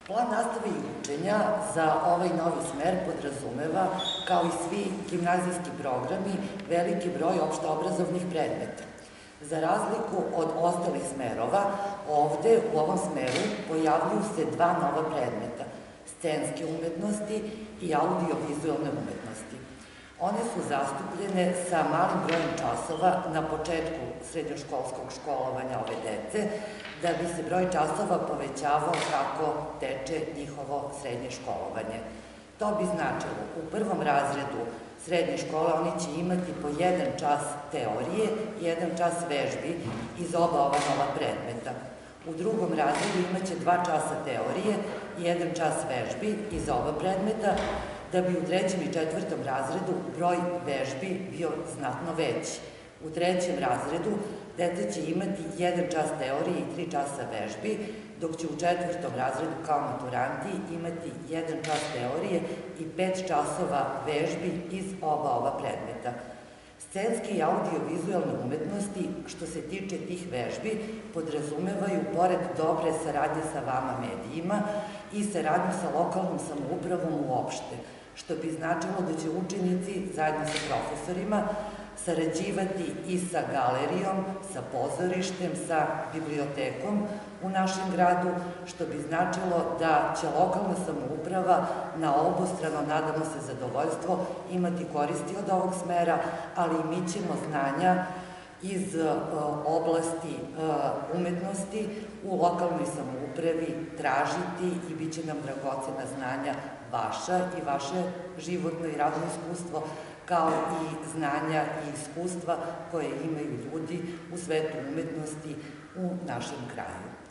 Plan nastave i učenja za ovaj novi smer podrazumeva, kao i svi gimnazijski programi, veliki broj opštoobrazovnih predmeta. Za razliku od ostalih smerova, ovde u ovom smeru pojavljuju se dva nova predmeta, scenske umetnosti i audio-vizualne umetnosti. One su zastupljene sa malim brojem časova na početku srednjoškolskog školovanja ove dece, da bi se broj časova povećavao kako teče njihovo srednje školovanje. To bi značilo, u prvom razredu srednje škole oni će imati po jedan čas teorije i jedan čas vežbi iz oba ova nova predmeta. U drugom razredu imaće 2 časa teorije i 1 čas vežbi iz oba predmeta, da bi u 3. i 4. razredu broj vežbi bio znatno veći. U 3. razredu deca će imati 1 čas teorije i 3 časa vežbi, dok će u 4. razredu kao maturanti imati 1 čas teorije i 5 časova vežbi iz oba ova predmeta. Scenske i audio-vizualne umetnosti, što se tiče tih vežbi, podrazumevaju, pored dobre saradnje sa vama medijima, i saradnju sa lokalnom samoupravom uopšte, što bi značilo da će učenici, zajedno sa profesorima, sarađivati i sa galerijom, sa pozorištem, sa bibliotekom u našem gradu, što bi značilo da će lokalna samouprava na obostrano, nadamo se, zadovoljstvo imati koristi od ovog smera, ali i mi ćemo znanja iz oblasti umetnosti u lokalnoj samoupravi tražiti i bit će nam dragocena znanja vaša i vaše životno i radno iskustvo, kao i znanja i iskustva koje imaju ljudi u svetu umetnosti u našem kraju.